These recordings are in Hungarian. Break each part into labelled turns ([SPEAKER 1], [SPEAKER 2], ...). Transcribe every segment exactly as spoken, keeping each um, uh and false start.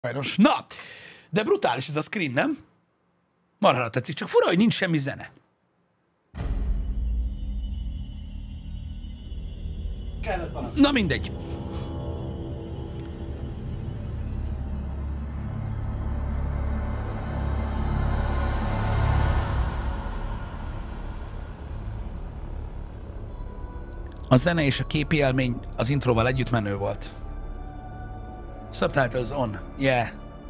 [SPEAKER 1] Sajnos. Na, de brutális ez a screen, nem? Marhára tetszik, csak fura, hogy nincs semmi zene. Na mindegy. A zene és a képi élmény az intróval együtt menő volt. Subtitles on. Yeah.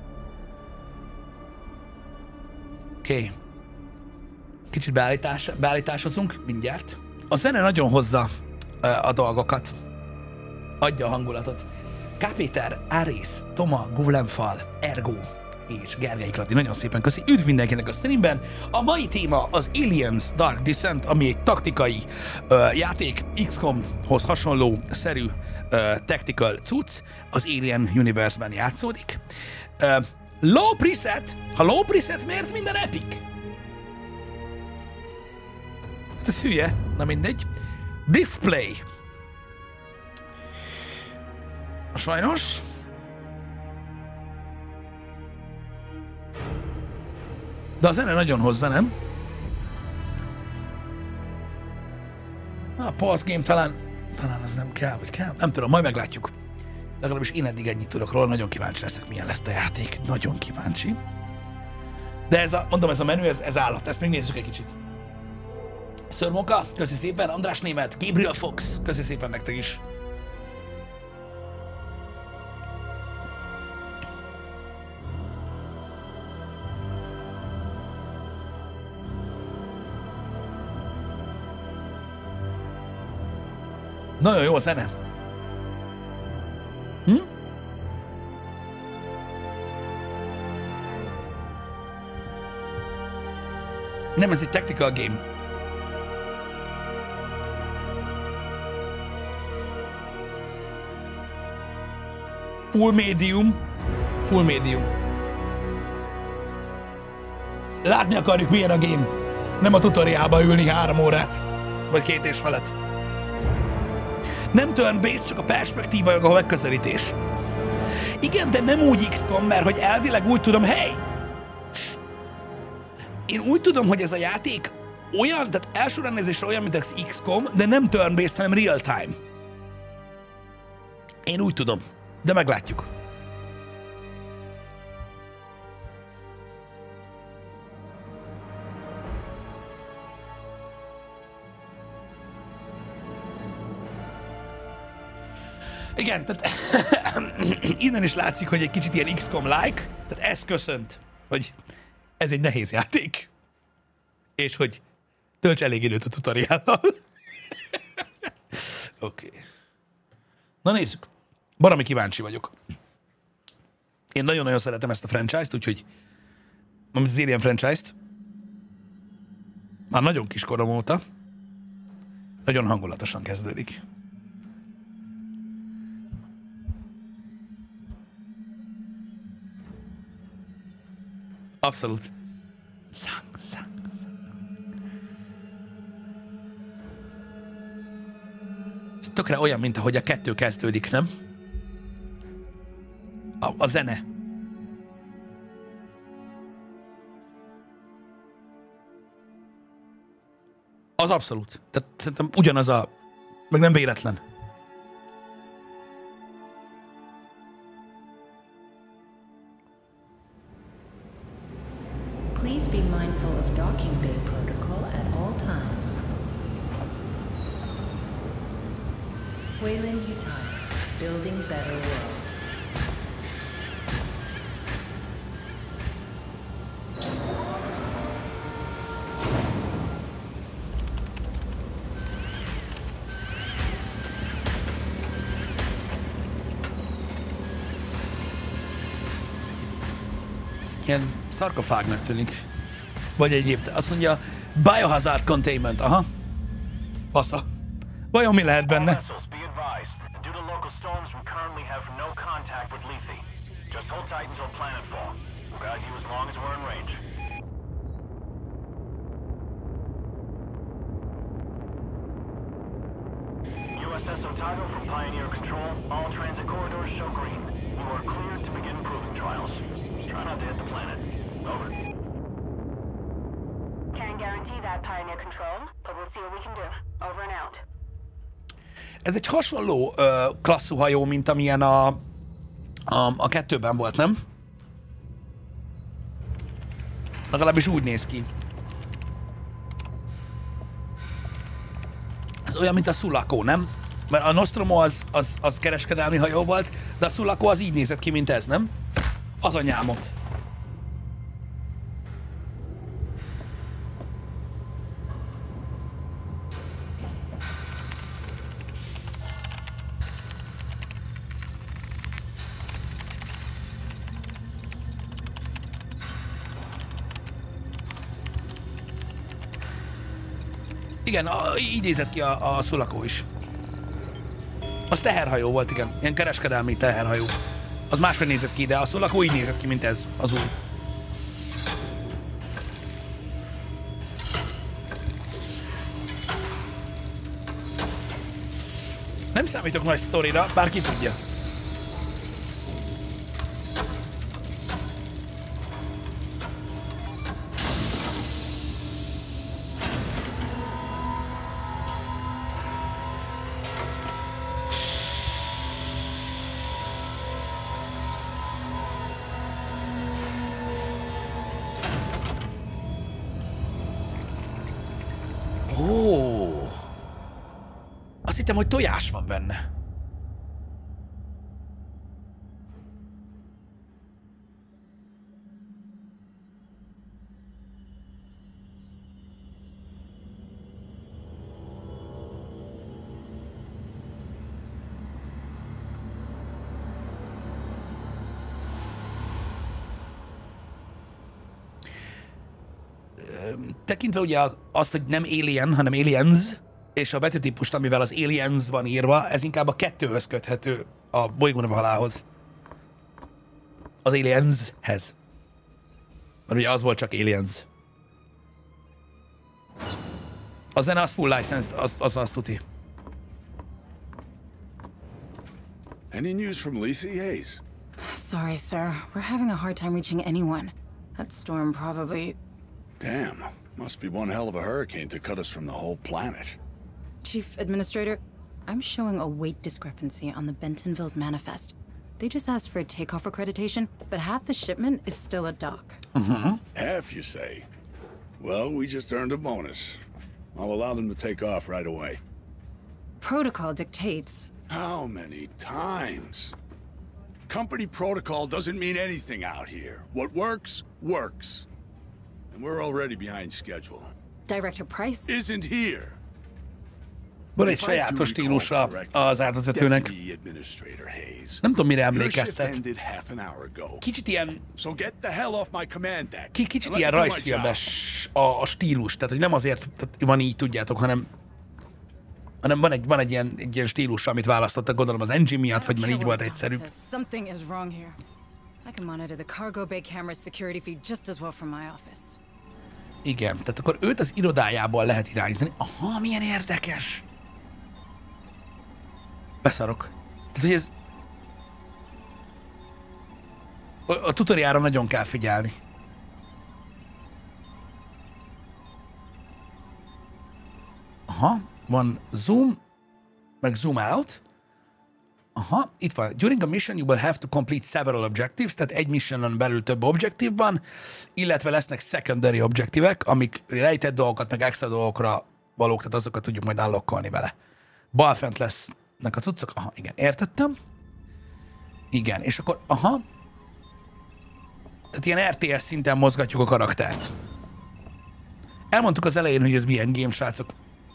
[SPEAKER 1] Oké. Okay. Kicsit beállítás, beállításozunk mindjárt. A zene nagyon hozza uh, a dolgokat. Adja a hangulatot. K. Péter, Árész, Toma, Gólemfal, Ergo és Gergely Klati. Nagyon szépen köszi. Üdv mindenkinek a streamben. A mai téma az Aliens Dark Descent, ami egy taktikai uh, játék, iksz komhoz hasonló szerű uh, tactical cucc, az Alien Universe-ben játszódik. Uh, low preset. Ha low preset, miért minden epic? Hát ez hülye. Na mindegy. Display. Sajnos. De a zene nagyon hozza, nem? A pause game talán, talán az nem kell, vagy kell? Nem tudom, majd meglátjuk. Legalábbis én eddig ennyit tudok róla, nagyon kíváncsi leszek, milyen lesz a játék. Nagyon kíváncsi. De ez a, mondom, ez a menü, ez, ez állat. Ezt még nézzük egy kicsit. Szörmoka, köszi szépen. András Német, Gabriel Fox, köszi szépen nektek is. Nagyon jó a zene. Hm? Nem, ez egy tactical game. Full medium. Full medium. Látni akarjuk, milyen a game. Nem a tutoriálba ülni három órát. Vagy két és felett. Nem turn-based, csak a perspektíva, a megközelítés. Igen, de nem úgy iksz kom, mert hogy elvileg úgy tudom, hey! Én úgy tudom, hogy ez a játék olyan, tehát első ránézésre olyan, mint az iksz kom, de nem turn-based, hanem real-time. Én úgy tudom, de meglátjuk. Igen, tehát innen is látszik, hogy egy kicsit ilyen iksz kom-like, tehát ez köszönt, hogy ez egy nehéz játék, és hogy tölts elég időt a tutoriállal. Oké. Okay. Na nézzük. Baromi kíváncsi vagyok. Én nagyon-nagyon szeretem ezt a franchise-t, úgyhogy az Alien franchise-t már nagyon kiskorom óta nagyon hangulatosan kezdődik. Abszolút. Szang, szang, szang. Ez tökre olyan, mint ahogy a kettő kezdődik, nem? A, a zene. Az abszolút. Tehát szerintem ugyanaz a... Meg nem véletlen.
[SPEAKER 2] Please be mindful of docking bay protocol at all times. Wayland Yutani, building better worlds.
[SPEAKER 1] Ilyen szarkofágnak tűnik. Vagy egyéb. Azt mondja, Biohazard Containment. Aha. Passza. Vajon mi lehet benne?
[SPEAKER 3] U S S Otago from Pioneer Control. All transit corridors show green. You are cleared to begin proving trials. Try not to hit the planet. Over.
[SPEAKER 4] Can't guarantee that, Pioneer Control, but we'll see what we can do. Over and out.
[SPEAKER 1] Ez egy hasonló ö, klasszú hajó, mint amilyen a, a, a kettőben volt, nem? Legalábbis úgy néz ki. Ez olyan, mint a Sulaco, nem? Mert a Nostromo az, az, az kereskedelmi hajó volt, de a Sulaco az így nézett ki, mint ez, nem? Az a nyámot. Igen, a, így nézett ki a, a Sulaco is. Az teherhajó volt, igen. Ilyen kereskedelmi teherhajó. Az máshogy nézett ki, de a Sulaco így nézett ki, mint ez, az új. Nem számítok nagy sztorira, bár ki tudja. Ó, azt hittem, hogy tojás van benne. Tekintve ugye azt, hogy nem Alien, hanem Aliens, és a betűtípust, amivel az Aliens van írva, ez inkább a kettőhöz köthető a bolygónavalához. Az Alienshez. Mert ugye az volt csak Aliens. A zene az full licensed, az, az azt tuti.
[SPEAKER 5] Any news from Lethe, Hayes?
[SPEAKER 6] Sorry, sir. We're having a hard time reaching anyone. That storm probably...
[SPEAKER 5] Damn. Must be one hell of a hurricane to cut us from the whole planet.
[SPEAKER 6] Chief Administrator, I'm showing a weight discrepancy on the Bentonville's manifest. They just asked for a takeoff accreditation, but half the shipment is still at dock.
[SPEAKER 1] Uh-huh.
[SPEAKER 5] Half, you say? Well, we just earned a bonus. I'll allow them to take off right away.
[SPEAKER 6] Protocol dictates...
[SPEAKER 5] How many times? Company protocol doesn't mean anything out here. What works, works. And we're already behind schedule.
[SPEAKER 6] Director Price?
[SPEAKER 5] Isn't here.
[SPEAKER 1] Van egy sajátos stílusa az átvezetőnek. Nem tudom, mire emlékeztet. Kicsit ilyen... Kicsit ilyen rajzfilmes a, a stílus. Tehát, hogy nem azért tehát van így, tudjátok, hanem hanem van egy, van egy, ilyen, egy ilyen stílus, amit választottak, gondolom az engine miatt, vagy mert így volt egyszerűbb. Igen, tehát akkor őt az irodájából lehet irányítani. Aha, milyen érdekes! Beszarok. Tehát, hogy ez... A, a tutoriára nagyon kell figyelni. Aha, van zoom, meg zoom out. Aha, itt van. During a mission you will have to complete several objectives, tehát egy missionon belül több objektív van, illetve lesznek secondary objektívek, amik rejtett dolgokat, meg extra dolgokra valók, tehát azokat tudjuk majd unlockolni vele. Balfent lesznek a cuccok. Aha, igen, értettem. Igen, és akkor, aha. Tehát ilyen er té es szinten mozgatjuk a karaktert. Elmondtuk az elején, hogy ez milyen game, srácok.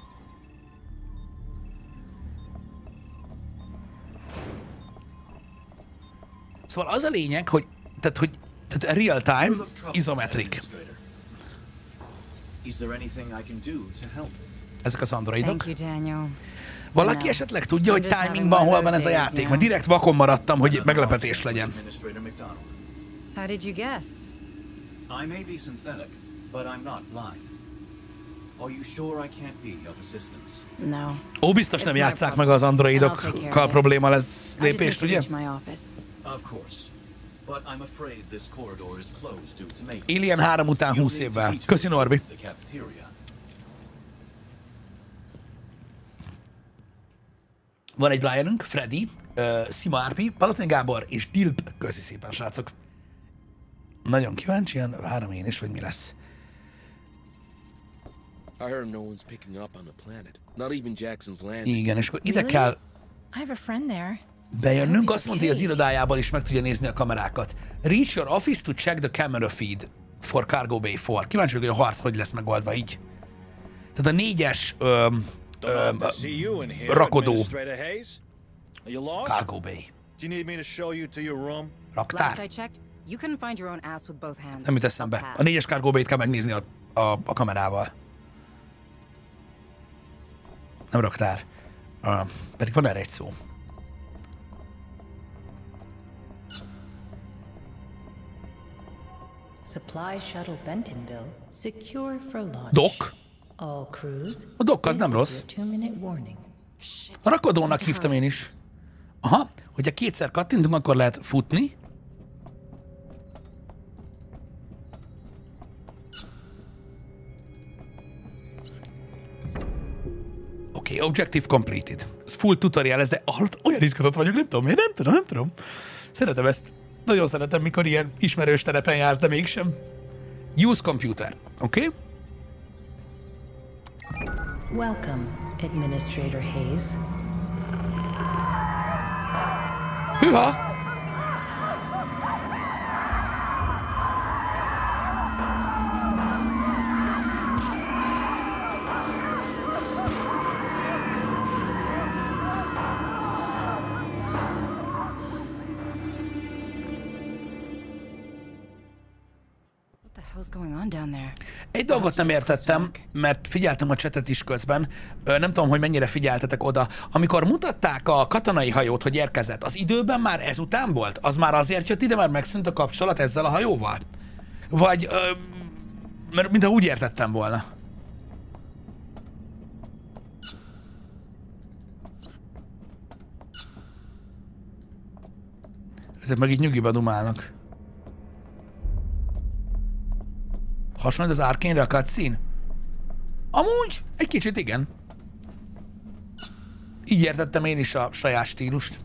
[SPEAKER 1] Szóval az a lényeg, hogy, tehát, hogy tehát real time, izometric. Ezek az androidok. Valaki esetleg tudja, hogy timingban hol van ez a játék? Mert direkt vakon maradtam, hogy meglepetés legyen.
[SPEAKER 6] How did you guess?
[SPEAKER 7] I may be synthetic, but I'm not blind. Are you sure I can't be of assistance?
[SPEAKER 6] No.
[SPEAKER 1] Ó, biztos nem
[SPEAKER 6] It's my
[SPEAKER 1] játsszák meg
[SPEAKER 6] problem.
[SPEAKER 1] az
[SPEAKER 6] And I'll take care
[SPEAKER 1] androidokkal
[SPEAKER 6] of it.
[SPEAKER 1] probléma lesz
[SPEAKER 6] I just need
[SPEAKER 1] lépést,
[SPEAKER 6] to
[SPEAKER 1] ugye?
[SPEAKER 6] reach my office.
[SPEAKER 7] Of course. But I'm afraid this corridor is closed due to maintenance.
[SPEAKER 1] Alien három után
[SPEAKER 7] You'll
[SPEAKER 1] húsz
[SPEAKER 7] need to
[SPEAKER 1] évvel.
[SPEAKER 7] meet
[SPEAKER 1] Köszi, Norbi.
[SPEAKER 7] the cafeteria.
[SPEAKER 1] Van egy Brianünk, Freddy, uh, Sima Árpi, Palotni Gábor és Dilp. Köszi szépen, srácok. Nagyon kíváncsian, várom én is, hogy mi lesz.
[SPEAKER 8] I heard no one's picking up on the planet. Not even Jackson's landing.
[SPEAKER 1] Igen, és akkor ide
[SPEAKER 6] Really?
[SPEAKER 1] kell
[SPEAKER 6] I have a friend there.
[SPEAKER 1] bejönnünk. Azt mondta, hogy az irodájából is meg tudja nézni a kamerákat. Reach your office to check the camera feed for Cargo Bay négy. Kíváncsi vagyok, hogy a harc hogy lesz megoldva így. Tehát a négyes öm, öm, rakodó Cargo Bay. Raktár?
[SPEAKER 6] Last I checked, you couldn't find your own ass with both hands.
[SPEAKER 1] Nem jut eszembe. A négyes Cargo Bay-t kell megnézni a, a, a kamerával. Nem raktár. Uh, pedig van erre egy szó.
[SPEAKER 2] Supply shuttle Bentonville secure for launch.
[SPEAKER 1] Doc?
[SPEAKER 2] All crews.
[SPEAKER 1] A Doc az
[SPEAKER 2] this
[SPEAKER 1] nem
[SPEAKER 2] is
[SPEAKER 1] rossz.
[SPEAKER 2] your two-minute warning.
[SPEAKER 1] A rakodónak hívtam én is. Aha, hogyha kétszer kattintunk, akkor lehet futni. Oké, okay, objective completed. Ez full tutorial lesz, de hallott, olyan izgatott vagyok, nem tudom miért, nem tudom, nem tudom. Szeretem ezt. Nagyon szeretem, mikor ilyen ismerős terepen jársz, de mégsem. Use computer, oké? Okay?
[SPEAKER 2] Welcome, Administrator Hayes.
[SPEAKER 1] Hűha!
[SPEAKER 6] What's going on down there?
[SPEAKER 1] Egy dolgot nem értettem, mert figyeltem a csetet is közben, Ö, nem tudom, hogy mennyire figyeltetek oda. Amikor mutatták a katonai hajót, hogy érkezett, az időben már ezután volt? Az már azért jött ide, mert megszűnt a kapcsolat ezzel a hajóval? Vagy, ö, mert mintha úgy értettem volna. Ezek meg így nyugiba dumálnak. Hasonlít az Arkane-re a cutscene? Amúgy egy kicsit igen. Így értettem én is a saját stílust.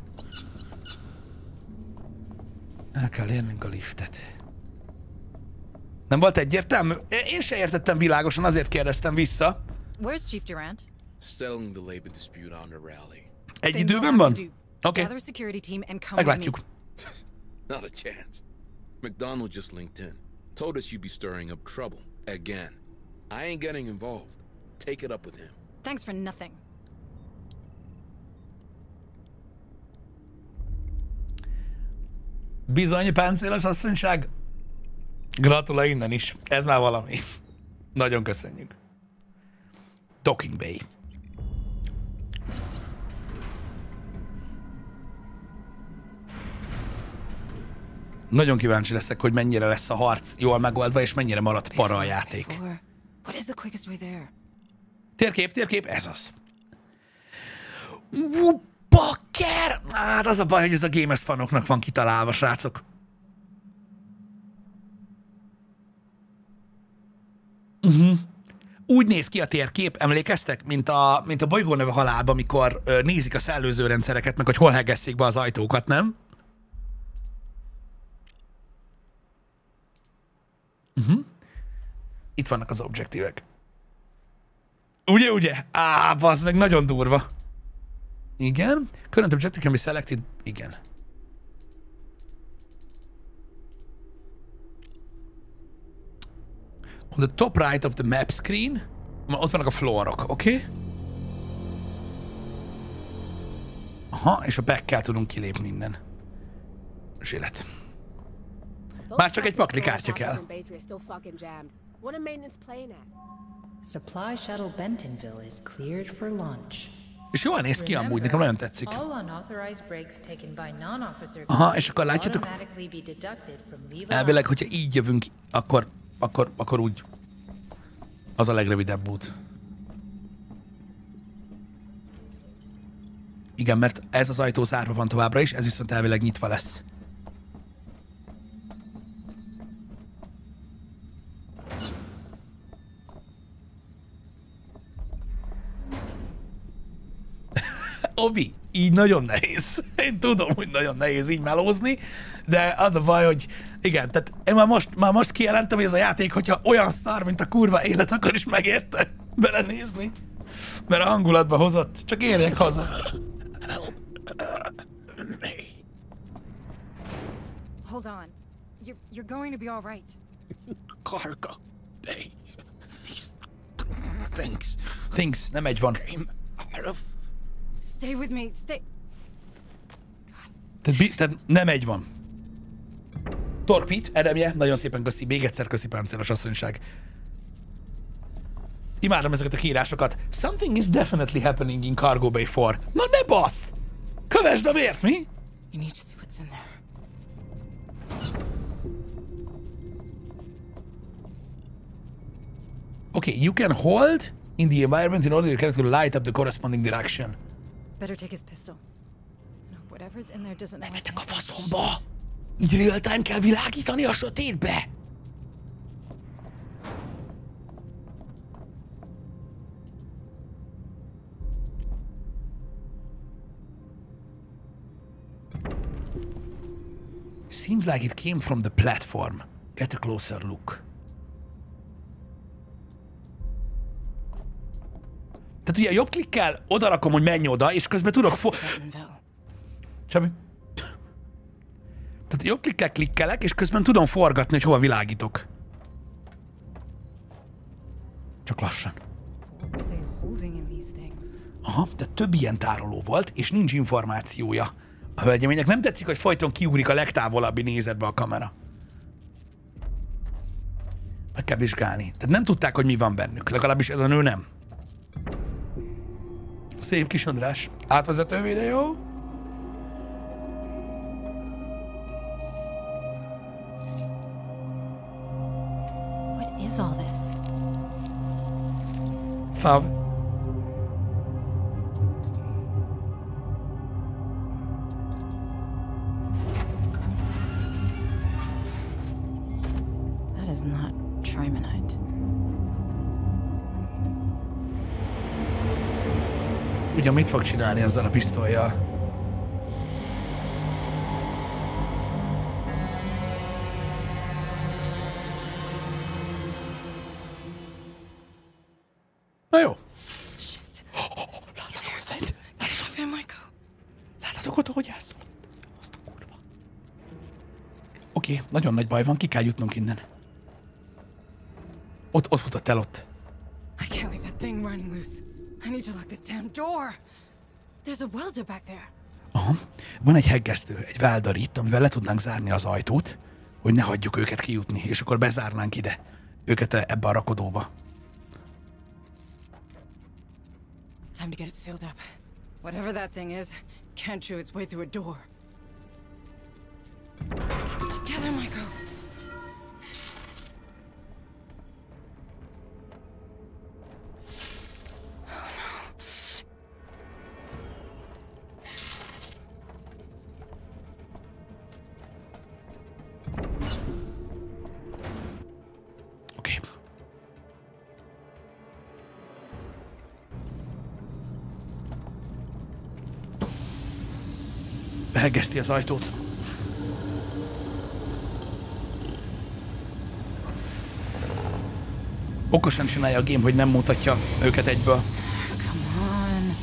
[SPEAKER 1] El kell érnünk a liftet. Nem volt egyértelmű? Én se értettem világosan, azért kérdeztem vissza.
[SPEAKER 6] Where's Chief Durant?
[SPEAKER 8] Settling the labor dispute on the rally.
[SPEAKER 1] Egy
[SPEAKER 6] Then
[SPEAKER 1] időben
[SPEAKER 6] you'll
[SPEAKER 1] van?
[SPEAKER 6] have to do-
[SPEAKER 1] Oké,
[SPEAKER 6] Gather a security team and come with me.
[SPEAKER 1] meglátjuk.
[SPEAKER 8] Not a chance. McDonald just linked in. Told us you'd be stirring up trouble. Again. I ain't getting involved. Take it up with him.
[SPEAKER 6] Thanks for nothing.
[SPEAKER 1] Bizony, páncélos asszonyság. Gratulál innen is. Ez már valami. Nagyon köszönjük. Docking Bay. Nagyon kíváncsi leszek, hogy mennyire lesz a harc jól megoldva, és mennyire maradt para a játék.
[SPEAKER 6] Before. What is the quickest way there?
[SPEAKER 1] Térkép, térkép, ez az. Ú, bakker! Hát az a baj, hogy ez a Games fanoknak van kitalálva, srácok. Uh-huh. Úgy néz ki a térkép, emlékeztek, mint a, mint a bolygó neve halálban, amikor ö, nézik a szellőzőrendszereket, meg hogy hol hegesszék be az ajtókat, nem? Uh-huh. Itt vannak az objektívek. Ugye, ugye? Á, bazdmeg, nagyon durva. Igen. Current objective can be selected. Igen. On the top right of the map screen, ott vannak a floorok, oké? Okay? Aha, és a back-kel tudunk kilépni innen. Zsélet. Már csak egy paklikártya kell.
[SPEAKER 2] Supply shuttle Bentonville is cleared for launch.
[SPEAKER 1] És jól néz ki amúgy, nekem nagyon tetszik.
[SPEAKER 2] All unauthorized breaks taken by non-officer
[SPEAKER 1] Aha, és akkor látjátok,
[SPEAKER 2] automatically be deducted from leave
[SPEAKER 1] elvileg, hogyha így jövünk, akkor, akkor, akkor úgy Az a legrövidebb út. Igen, mert ez az ajtó zárva van továbbra is, ez viszont elvileg nyitva lesz. Obi, így nagyon nehéz. Én tudom, hogy nagyon nehéz így melózni, de az a baj, hogy igen, tehát én már most, már most kijelentem, hogy ez a játék, hogyha olyan szar, mint a kurva élet, akkor is megérte belenézni. Mert a hangulatba hozott. Csak érjek haza.
[SPEAKER 6] Hold on. You're, you're going to be all right.
[SPEAKER 9] Cargo bay. Things.
[SPEAKER 1] Things, nem egy van.
[SPEAKER 9] Came out of...
[SPEAKER 6] Stay with me. Stay.
[SPEAKER 1] Tehát, bi- tehát nem egy van. Torpit, Eremje, nagyon szépen köszi. Még egyszer köszi, páncélos asszonyság. Imádom ezeket a kiírásokat. Something is definitely happening in Cargo Bay four. Na ne bassz! Kövesd a vért, mi?
[SPEAKER 6] You need to see what's in there.
[SPEAKER 1] Okay, you can hold in the environment in order for your character to light up the corresponding direction.
[SPEAKER 6] Better take his pistol. No, whatever's in there doesn't know I
[SPEAKER 1] Mentek a
[SPEAKER 6] can't-
[SPEAKER 1] faszomba! Így real time kell világítani a sötétbe! Seems like it came from the platform. Get a closer look. Tehát ugye jobb klikkel odarakom, hogy menj oda, és közben tudok fo...
[SPEAKER 6] Bentonville.
[SPEAKER 1] Semmi. Tehát jobb klikkel klikkelek, és közben tudom forgatni, hogy hova világítok. Csak lassan.
[SPEAKER 6] What were they holding in these things?
[SPEAKER 1] Aha, de több ilyen tároló volt, és nincs információja a hölgyeménynek. Nem tetszik, hogy folyton kiugrik a legtávolabbi nézetbe a kamera. Meg kell vizsgálni. Tehát nem tudták, hogy mi van bennük. Legalábbis ez a nő nem. Szép kis András. Átvezető videó.
[SPEAKER 6] What is all this?
[SPEAKER 1] Fav.
[SPEAKER 6] That is not trimonite.
[SPEAKER 1] Ugye mit fog csinálni ezzel a pisztollyal? Na jó.
[SPEAKER 6] Shit.
[SPEAKER 1] Láthatok azt fent?
[SPEAKER 6] Get here, Michael.
[SPEAKER 1] Láthatok ott, hogy elszólt? Azt a kurva. Oké, okay, nagyon nagy baj van, ki kell jutnunk innen. Ott, ott futott el ott.
[SPEAKER 6] I can't leave that thing running loose. I need to lock this damn door. There's a welder back there.
[SPEAKER 1] Aha. Van egy heggesztő, egy welder itt, amivel le tudnánk zárni az ajtót, hogy ne hagyjuk őket kijutni, és akkor bezárnánk ide őket ebbe a rakodóba.
[SPEAKER 6] Time to get it sealed up. Whatever that thing is, can't chew its way through a door. Keep it together, Michael.
[SPEAKER 1] Oké. Okay. Beheggeszti az ajtót. Okosan csinálja a game, hogy nem mutatja őket egyből.
[SPEAKER 6] Come on.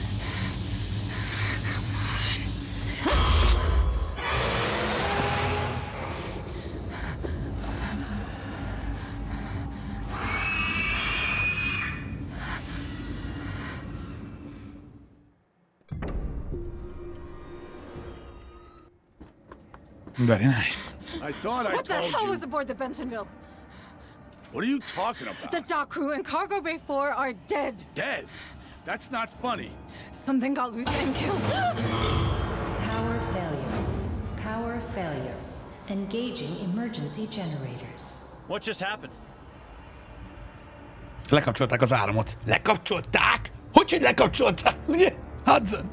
[SPEAKER 1] Very nice.
[SPEAKER 5] I thought I
[SPEAKER 6] What the
[SPEAKER 5] told
[SPEAKER 6] hell
[SPEAKER 5] you.
[SPEAKER 6] was aboard the Bentonville?
[SPEAKER 5] What are you talking about?
[SPEAKER 6] The dock crew and Cargo Bay four are dead.
[SPEAKER 5] Dead? That's not funny.
[SPEAKER 6] Something got loose and killed.
[SPEAKER 2] Power failure. Power failure. Engaging emergency generators.
[SPEAKER 7] What just happened?
[SPEAKER 1] Lekapcsolták az áramot. Lekapcsolták? Hogy, hogy lekapcsolták? Ugye? Hudson.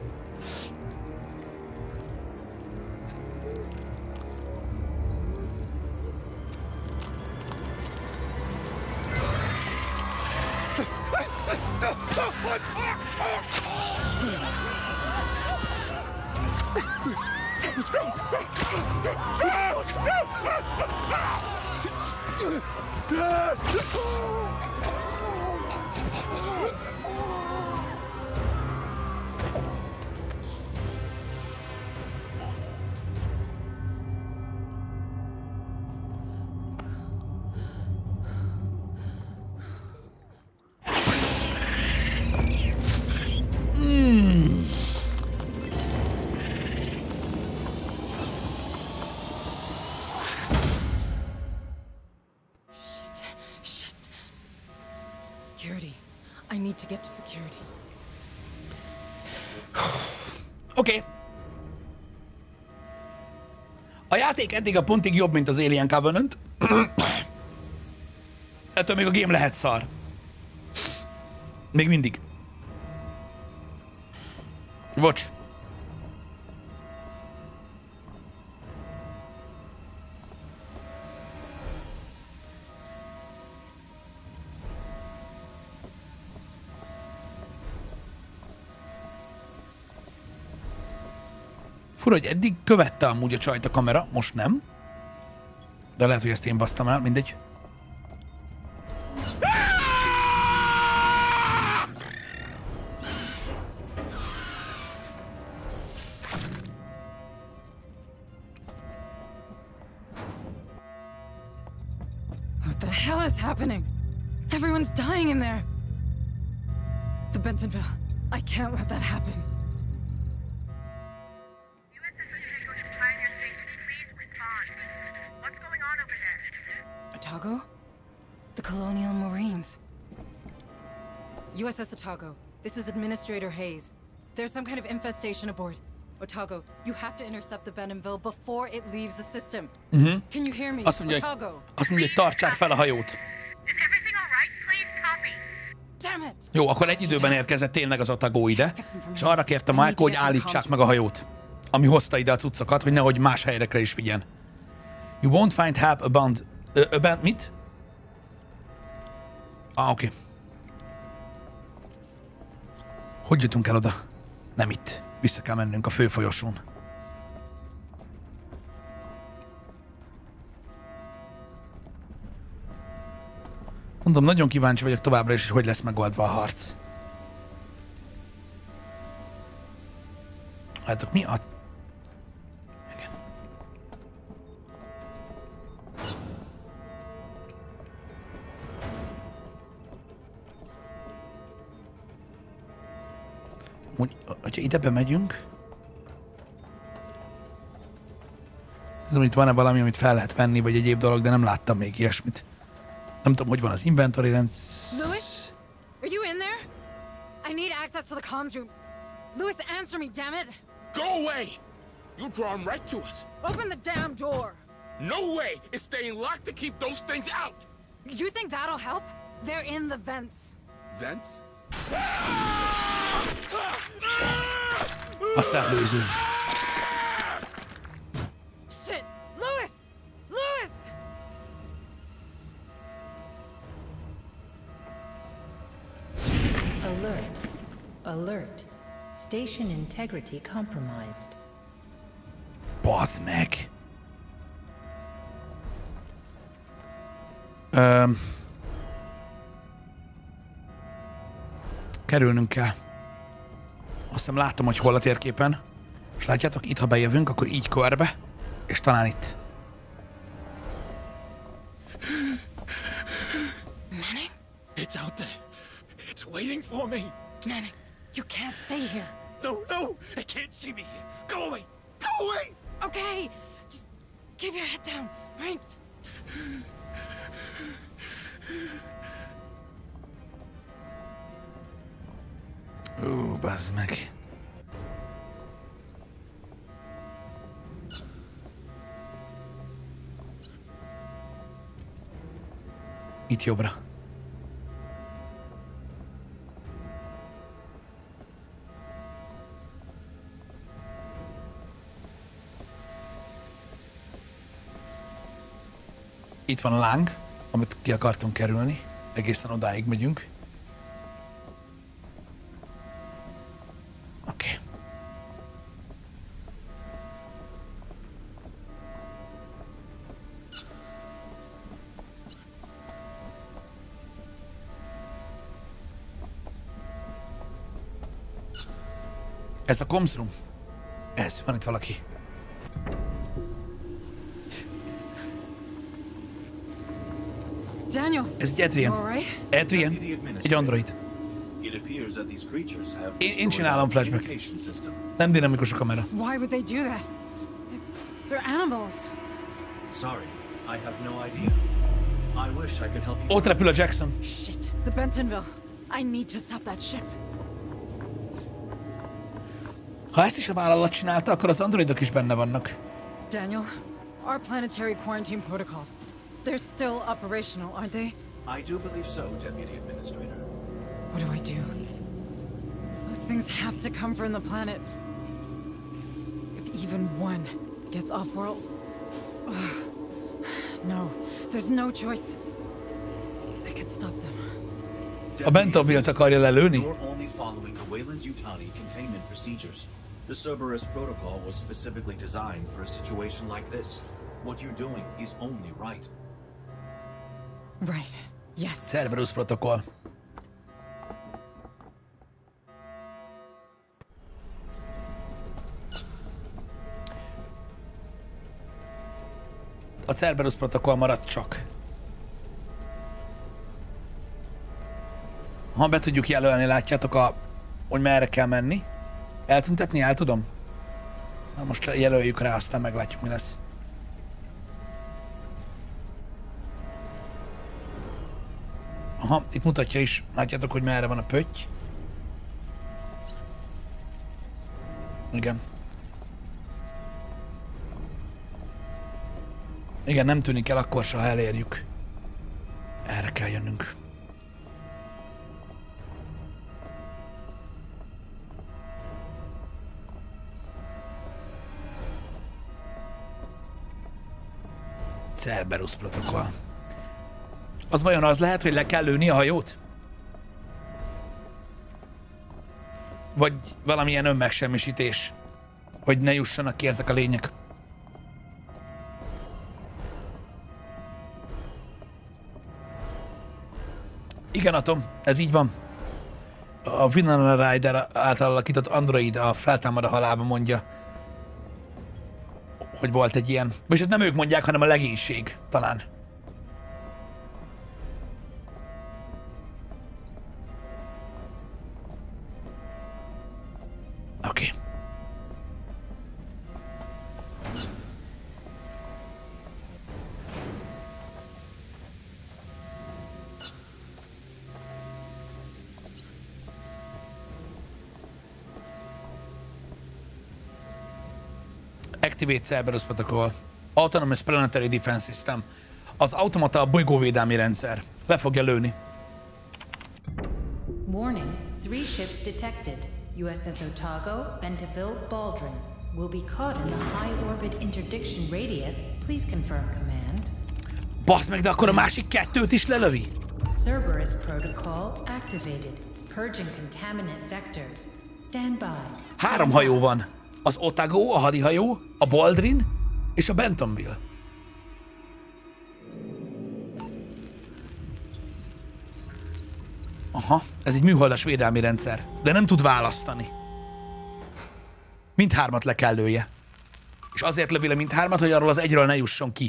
[SPEAKER 6] I need to get to security.
[SPEAKER 1] Oké. Okay. A játék eddig a pontig jobb, mint az Alien Covenant. Ettől még a game lehet szar. Még mindig. Bocs. Fura, hogy eddig követte amúgy a csajt a kamera, most nem. De lehet, hogy ezt én basztam el, mindegy.
[SPEAKER 6] What the hell is happening? Everyone's dying in there. The Bentonville. I can't let that happen. Otago? The Colonial Marines. U S S Otago, this is Administrator Hayes. There's some kind of infestation aboard. Otago, you have to intercept the Bentonville before it leaves the system.
[SPEAKER 1] Uh-huh.
[SPEAKER 6] Can you hear me?
[SPEAKER 1] Azt mondja,
[SPEAKER 6] Otago.
[SPEAKER 1] Azt mondja, hogy tartsák fel a hajót.
[SPEAKER 4] Is everything all right? Please copy.
[SPEAKER 6] Damn it!
[SPEAKER 1] Jó, akkor egy időben érkezett tényleg az Otago ide, és arra kérte Michael, hogy állítsák meg a hajót, ami hozta ide a cuccokat, hogy nehogy más helyekre is vigyen. You won't find help abound... Uh, about mit? Ah, oké. Okay. Hogy jutunk el oda? Nem itt. Vissza kell mennünk a főfolyosón. Mondom, nagyon kíváncsi vagyok továbbra is, hogy hogy lesz megoldva a harc. Látok, mi a... Igen. Úgy, hogyha ide bemegyünk... tudom, itt van-e valami, amit fel lehet venni, vagy egyéb dolog, de nem láttam még ilyesmit. Nem tudom, hogy van az inventory rendszer...
[SPEAKER 6] Louis? Are you in there? I need access to the comms room. Louis, answer me, damn it!
[SPEAKER 9] Go away! You draw them right to us.
[SPEAKER 6] Open the damn door!
[SPEAKER 9] No way! It's staying locked to keep those things out!
[SPEAKER 6] You think that'll help? They're in the vents.
[SPEAKER 9] Vents?
[SPEAKER 1] A szellőző.
[SPEAKER 6] Shit! Louis! Louis!
[SPEAKER 2] Alert. Alert. Station integrity compromised.
[SPEAKER 1] Bazd meg! Öm... Kerülnünk kell. Azt hiszem látom, hogy hol a térképen. És látjátok, itt ha bejövünk, akkor így körbe, és talán itt.
[SPEAKER 6] Manning?
[SPEAKER 9] It's out there. It's waiting for me.
[SPEAKER 6] Manning, you can't stay here.
[SPEAKER 9] No, no! It can't see me here. Go away! Go away!
[SPEAKER 6] Okay, just keep your head down, right?
[SPEAKER 1] Ó, bazd meg. Itt jobbra. Itt van a láng, amit ki akartunk kerülni. Egészen odáig megyünk. Oké. Okay. Ez a comms room. Ez, van itt valaki.
[SPEAKER 6] Daniel.
[SPEAKER 1] Ez egy Adrian. Adrian, egy android. Én, én csinálom flashback. Nem dinamikus a kamera.
[SPEAKER 6] Why would they do that? They're animals.
[SPEAKER 7] Sorry, I have no idea. I wish I could help you.
[SPEAKER 1] Ott repül a Jackson.
[SPEAKER 6] Shit, the Bentonville. I need to stop that ship.
[SPEAKER 1] Ha ezt is a vállalat csinálta, akkor az androidok is benne vannak.
[SPEAKER 6] Daniel, our planetary quarantine protocols. They're still operational, aren't they?
[SPEAKER 7] I do believe so, Deputy Administrator.
[SPEAKER 6] What do I do? Those things have to come from the planet. If even one gets off-world... No, there's no choice. I can stop them.
[SPEAKER 1] A Bentonville-t akarja lelőni?
[SPEAKER 7] You're only following the Weyland-Yutani containment procedures. The Cerberus protocol was specifically designed for a situation like this. What you're doing is only right.
[SPEAKER 6] Right. Yes.
[SPEAKER 1] Cerberus protokoll. A Cerberus protokoll maradt csak. Ha be tudjuk jelölni, látjátok, a, hogy merre kell menni. Eltüntetni el tudom? Na most jelöljük rá, aztán meglátjuk, mi lesz. Aha, itt mutatja is, látjátok, hogy merre van a pötty. Igen. Igen, nem tűnik el akkor se, ha elérjük. Erre kell jönnünk. Cerberus protokoll. Az vajon az lehet, hogy le kell lőni a hajót? Vagy valamilyen önmegsemmisítés, hogy ne jussanak ki ezek a lények? Igen, Atom, ez így van. A Winona Ryder által alakított android a Feltámad a halálba mondja, hogy volt egy ilyen. Vagy hát nem ők mondják, hanem a legénység, talán. Oké. Okay. Activate Cerberus Protocol. Autonomous Planetary Defense System. Az automata a bolygóvédelmi rendszer. Le fogja lőni.
[SPEAKER 2] Warning. Three ships detected. U S S Otago, Bentonville, Baldwin. Will be caught in the high orbit interdiction radius. Please confirm command.
[SPEAKER 1] Basz meg, de akkor a másik kettőt is lelövi?
[SPEAKER 2] Cerberus Protocol activated. Purging contaminant vectors. Stand by.
[SPEAKER 1] Három hajó van. Az Otago, a hadihajó, a Baldwin és a Bentonville. Aha, ez egy műholdas védelmi rendszer, de nem tud választani. Mindhármat le kell lője. És azért lövi le mindhármat, hogy arról az egyről ne jusson ki.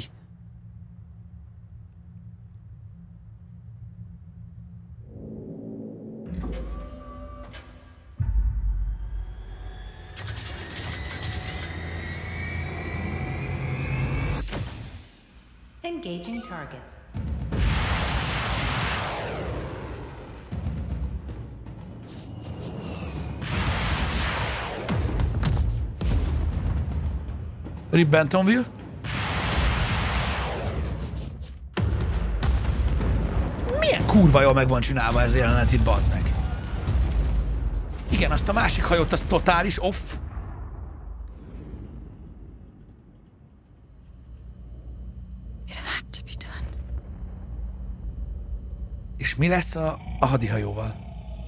[SPEAKER 2] Engaging targets.
[SPEAKER 1] Rip Bentonville. Milyen kurva jól meg van csinálva ez a jelenet itt, bazd meg. Igen, azt a másik hajót, az totális off.
[SPEAKER 6] It had to be done.
[SPEAKER 1] És mi lesz a, a hadihajóval?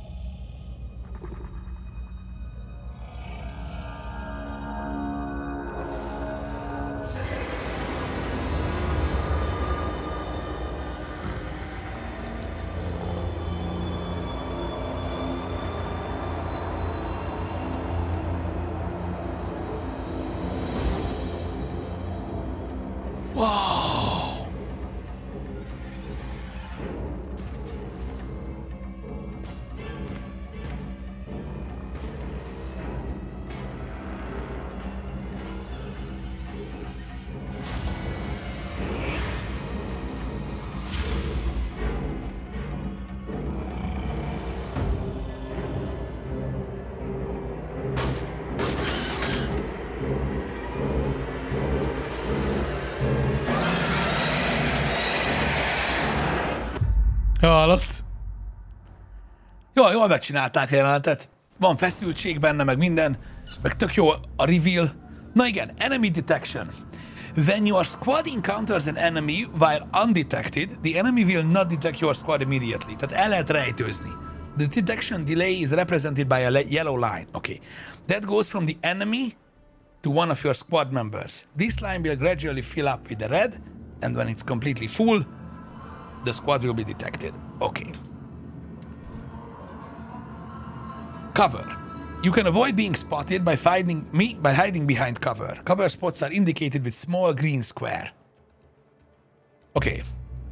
[SPEAKER 1] Hallott? Jól, jól megcsinálták a jelenetet. Van feszültség benne, meg minden. Meg tök jó a reveal. Na igen, enemy detection. When your squad encounters an enemy while undetected, the enemy will not detect your squad immediately. Tehát el lehet rejtőzni. The detection delay is represented by a yellow line. Okay. That goes from the enemy to one of your squad members. This line will gradually fill up with the red, and when it's completely full, the squad will be detected. Okay. Cover. You can avoid being spotted by finding me by hiding behind cover. Cover spots are indicated with small green square. Okay.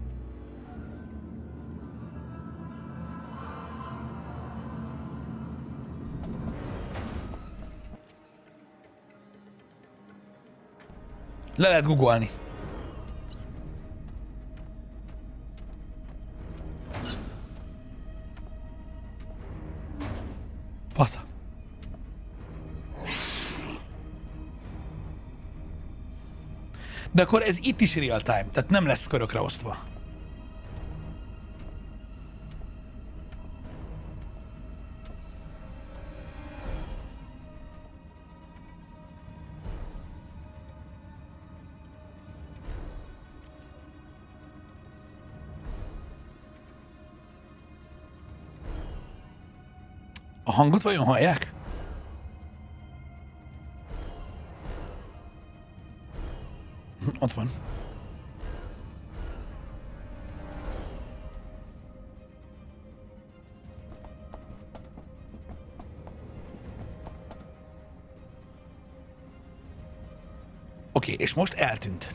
[SPEAKER 1] Le lehet googolni. Fasza. De akkor ez itt is real time, tehát nem lesz körökre osztva. A hangot vajon hallják? Ott van. Oké, és most eltűnt.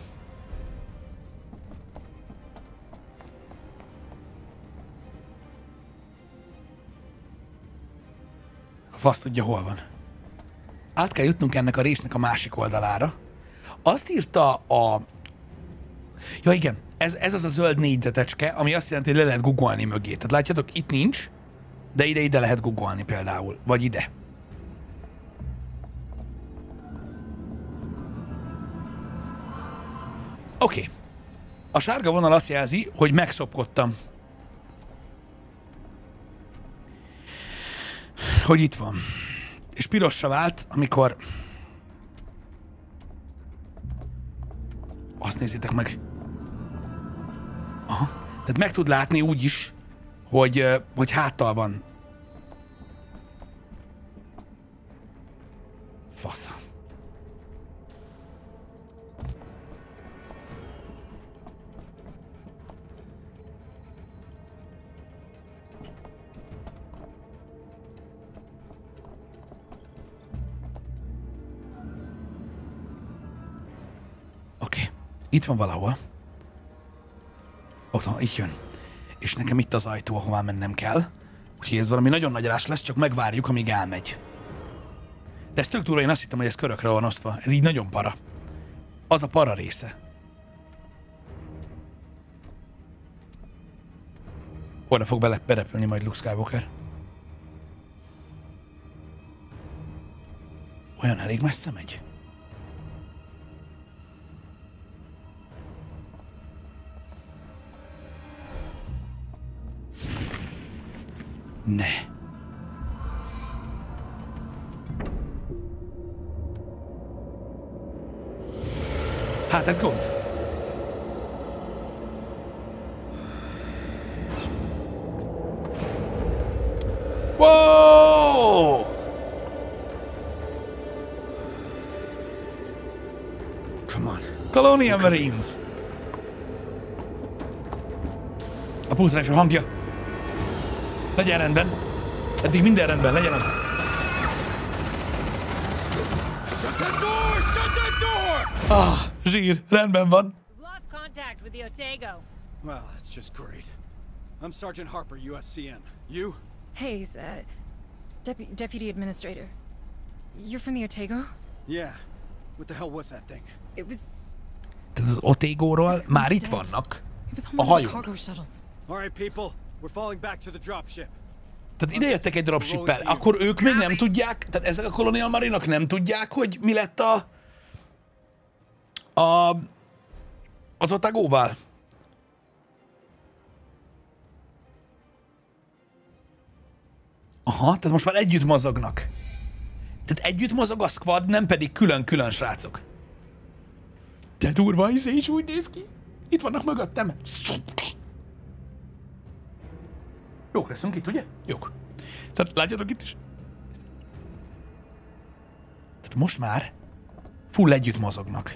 [SPEAKER 1] A fasz tudja, hol van. Át kell jutnunk ennek a résznek a másik oldalára. Azt írta a... Ja igen, ez, ez az a zöld négyzetecske, ami azt jelenti, hogy le lehet googolni mögé. Tehát látjátok, itt nincs, de ide-ide lehet googolni például. Vagy ide. Oké. Okay. A sárga vonal azt jelzi, hogy megszopkodtam. Hogy itt van. És pirosra vált, amikor... Azt nézzétek meg. Aha. Tehát meg tud látni úgy is, hogy, hogy háttal van. Fasza. Oké. Okay. Itt van valahol. Ott van, itt jön. És nekem itt az ajtó, ahová mennem kell. Úgyhogy ez valami nagyon nagy rás lesz, csak megvárjuk, amíg elmegy. De ez tök durva, én azt hittem, hogy ez körökre van osztva. Ez így nagyon para. Az a para része. Oda fog bele berepülni majd Luke Skywalker. Olyan elég messze megy? Ne. Hát ez gond. Colonial Marines. A pulse rifle hangja. Legyen rendben. Eddig minden rendben, legyen az.
[SPEAKER 9] Shut that door! Shut that door!
[SPEAKER 1] Ah, zsír, rendben van.
[SPEAKER 10] Lost contact with the Otago.
[SPEAKER 11] Well, that's just great. I'm Sergeant Harper, U S C N. You?
[SPEAKER 6] Hayes, uh, Depu- Deputy Administrator. You're from the Otago?
[SPEAKER 11] Yeah. What the hell was that thing?
[SPEAKER 6] It was...
[SPEAKER 1] Tehát az Otagóról már itt vannak. A hajón.
[SPEAKER 11] All right, people. We're falling back to the dropship.
[SPEAKER 1] Tehát ide jöttek egy dropshippel, akkor ők még nem tudják, tehát ezek a Colonial Marinok nem tudják, hogy mi lett a... a... az Otagóval. Aha, tehát most már együtt mozognak. Tehát együtt mozog a squad, nem pedig külön-külön srácok. De durva, izé is úgy néz ki. Itt vannak mögöttem. Jók leszünk itt, ugye? Jók. Tehát látjátok itt is? Tehát most már full együtt mozognak.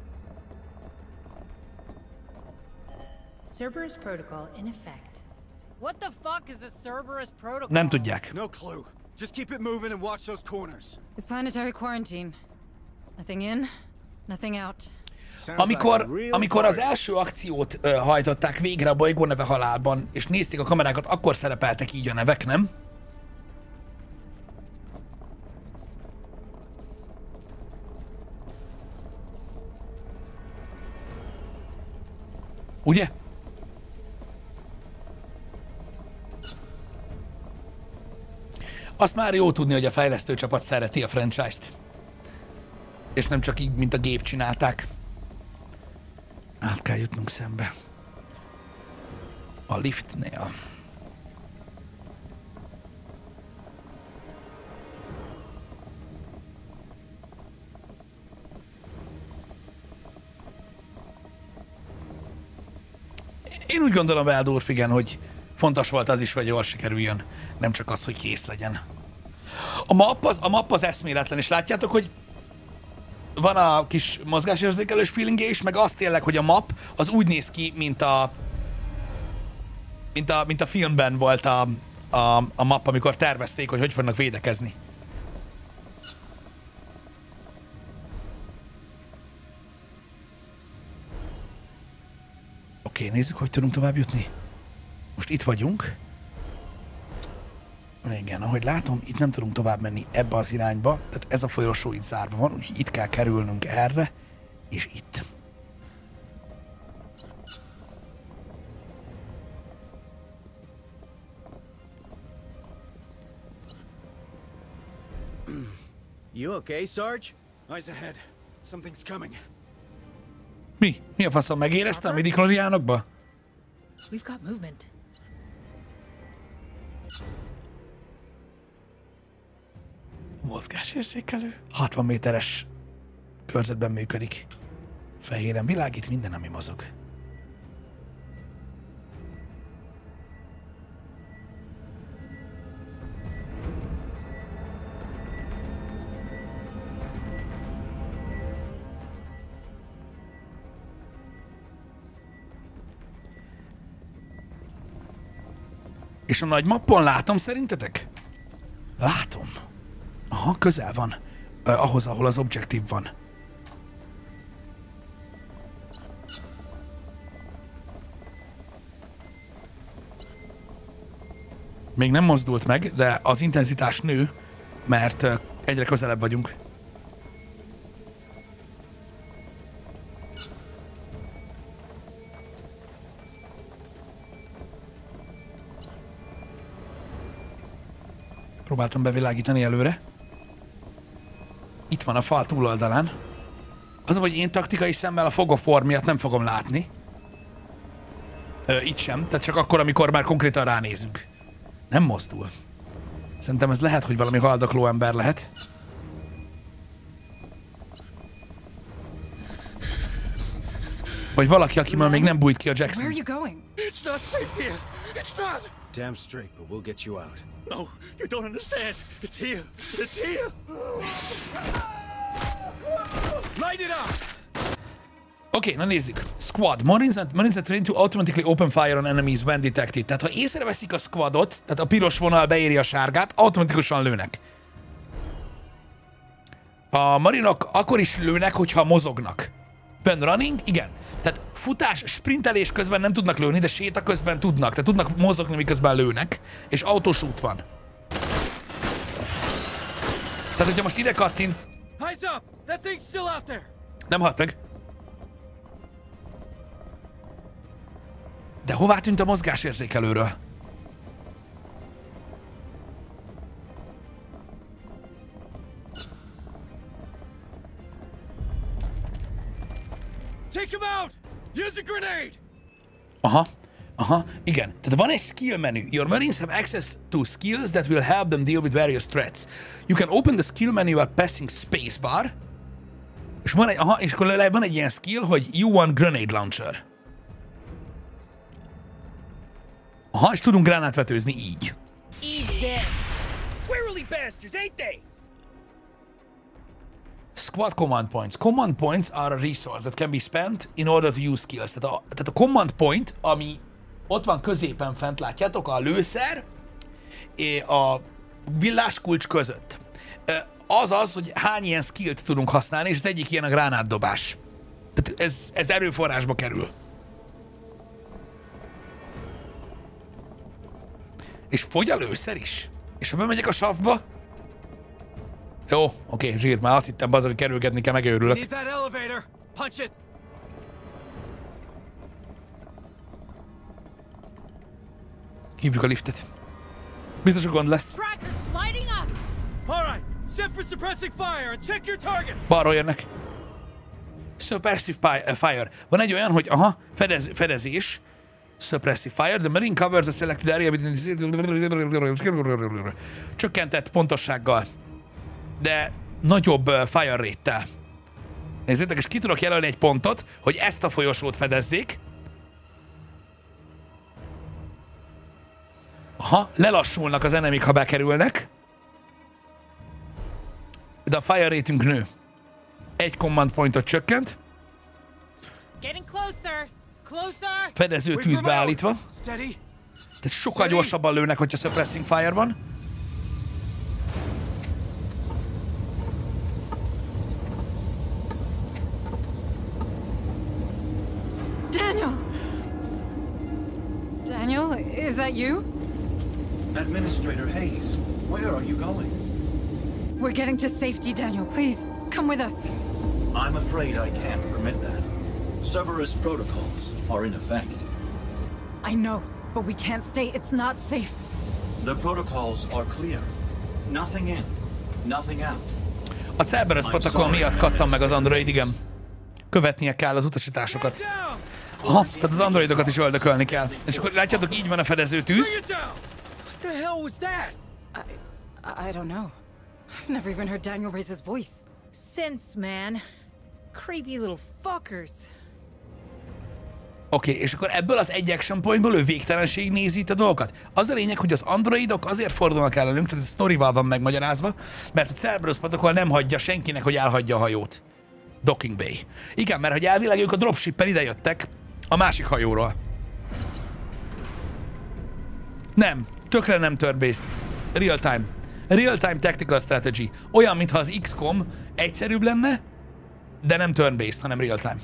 [SPEAKER 2] Cerberus protocol in effect.
[SPEAKER 10] What the fuck is a Cerberus protocol?
[SPEAKER 1] Nem tudják.
[SPEAKER 11] No clue. Just keep it moving and watch those corners.
[SPEAKER 6] It's planetary quarantine. Nothing in, nothing out.
[SPEAKER 1] Amikor, amikor az első akciót ö, hajtották végre a bolygó neve halálban, és nézték a kamerákat, akkor szerepeltek így a nevek, nem? Ugye? Azt már jó tudni, hogy a fejlesztő csapat szereti a franchise-t. És nem csak így, mint a gép csinálták. Át kell jutnunk szembe. A liftnél. Én úgy gondolom, Eldorf, igen, hogy fontos volt az is, hogy jól sikerüljön. Nem csak az, hogy kész legyen. A map az, a map az eszméletlen, és látjátok, hogy van a kis mozgásérzékelős feelingje is, meg az tényleg, hogy a map az úgy néz ki, mint a mint a, mint a filmben volt a, a, a map, amikor tervezték, hogy hogy fognak védekezni. Oké, okay, nézzük, hogy tudunk tovább jutni. Most itt vagyunk. Igen, ahogy látom, itt nem tudunk tovább menni ebbe az irányba, tehát ez a folyosó itt zárva van, úgyhogy itt kell kerülnünk erre, és itt.
[SPEAKER 11] You okay, Sarge? Eyes ahead. Something's coming.
[SPEAKER 1] Mi? Mi a faszom? Megéreztem a midi-kloriánokba?
[SPEAKER 2] We've got movement.
[SPEAKER 1] Mozgásérzékelő. hatvan méteres körzetben működik. Fehéren világít minden, ami mozog. És a nagy mappon látom szerintetek? Látom. Aha, közel van. Uh, ahhoz, ahol az objektív van. Még nem mozdult meg, de az intenzitás nő, mert uh, egyre közelebb vagyunk. Próbáltam bevilágítani előre. Itt van a fal túloldalán. Az, hogy én taktikai szemmel a fogoform miatt nem fogom látni. Ö, itt sem, tehát csak akkor, amikor már konkrétan ránézünk. Nem mozdul. Szerintem ez lehet, hogy valami haldokló ember lehet. Vagy valaki, aki már még nem bújt ki a Jackson.
[SPEAKER 6] Where are you going?
[SPEAKER 9] It's not safe here. It's not.
[SPEAKER 11] Damn straight, but we'll get you out.
[SPEAKER 9] No, you don't understand. It's here. It's here. Light it up.
[SPEAKER 1] okay, na nézzük. Squad. Marines are, Marines are trained to automatically open fire on enemies when detected. Tehát ha észreveszik a squadot, tehát a piros vonal beéri a sárgát, automatikusan lőnek. A marinok akkor is lőnek, hogyha mozognak. When running, igen. Tehát futás, sprintelés közben nem tudnak lőni, de séta közben tudnak. Tehát tudnak mozogni, miközben lőnek. És autós út van. Tehát, hogyha most ide kattint... Nem halt meg. De hová tűnt a mozgásérzékelőről?
[SPEAKER 11] Take him out! Use a grenade!
[SPEAKER 1] Aha, aha, igen. Tehát van egy skill menu. Your Marines have access to skills that will help them deal with various threats. You can open the skill menu while pressing spacebar. És van egy, aha, és akkor van egy ilyen skill, hogy you want grenade launcher. Aha, és tudunk gránátvetőzni így. Squad command points. Command points are a resource that can be spent in order to use skills. Tehát a, tehát a command point, ami ott van középen fent, látjátok, a lőszer a villáskulcs között. Az az, hogy hány ilyen skillt tudunk használni, és az egyik ilyen a gránátdobás. Tehát ez, ez erőforrásba kerül. És fogy a lőszer is. És ha bemegyek a savba... Jó, oké, okay, zsír, már azt hittem, bazd, hogy kerülgetni kell, megőrülök. Hívjuk a liftet. Biztos, hogy gond lesz. Balról jönnek. Suppressive fire. Van egy olyan, hogy aha, fedez, fedezés. Suppressive fire. The marine covers a selected area within... Csökkentett pontossággal. De nagyobb fire rate-tel. Nézzétek, és ki tudok jelölni egy pontot, hogy ezt a folyosót fedezzék. Aha, lelassulnak az enemik, ha bekerülnek. De a fire rate-ünk nő. Egy command pointot csökkent. Fedező tűz beállítva. Tehát sokkal gyorsabban lőnek, hogyha suppressing fire van.
[SPEAKER 6] Daniel! Daniel, is that you?
[SPEAKER 7] Administrator Hayes, where are you going?
[SPEAKER 6] We're getting to safety, Daniel. Please, come with us.
[SPEAKER 7] I'm afraid I can't permit that. Cerberus protocols are in effect.
[SPEAKER 6] I know, but we can't stay. It's not safe.
[SPEAKER 7] The protocols are clear. Nothing in, nothing out.
[SPEAKER 1] A Cerberus protokoll miatt kattam meg az android, igen. Követnie kell az utasításokat. Aha, tehát az androidokat is öldökölni kell. És akkor látjátok, így van a fedező tűz.
[SPEAKER 11] What the hell was that?
[SPEAKER 6] I, I don't know. I've never even heard Daniel raise his voice.
[SPEAKER 10] Sense, man. Creepy little fuckers.
[SPEAKER 1] Oké, okay, és akkor ebből az egy action pointból ő végtelenség nézi itt a dolgokat. Az a lényeg, hogy az androidok azért fordulnak ellenünk, tehát ez sztorival van megmagyarázva, mert a Cerberus protokoll nem hagyja senkinek, hogy elhagyja a hajót. Docking Bay. Igen, mert hogy elvileg ők a dropshippel idejöttek a másik hajóról. Nem, tökre nem turn-based. Real time. Real time tactical strategy. Olyan, mintha az iksz kom egyszerűbb lenne, de nem turn-based, hanem real time.